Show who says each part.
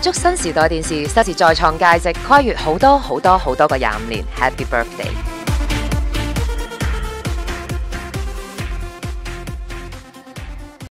Speaker 1: 祝新時代電視收視再創佳績，跨越好多個25年，Happy Birthday！